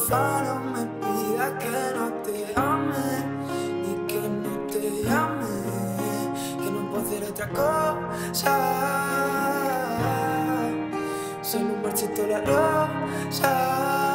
porfa no me pidas que no te ame, ni que no te llame, que no puedo hacer otra cosa. Solo un marchito la rosa.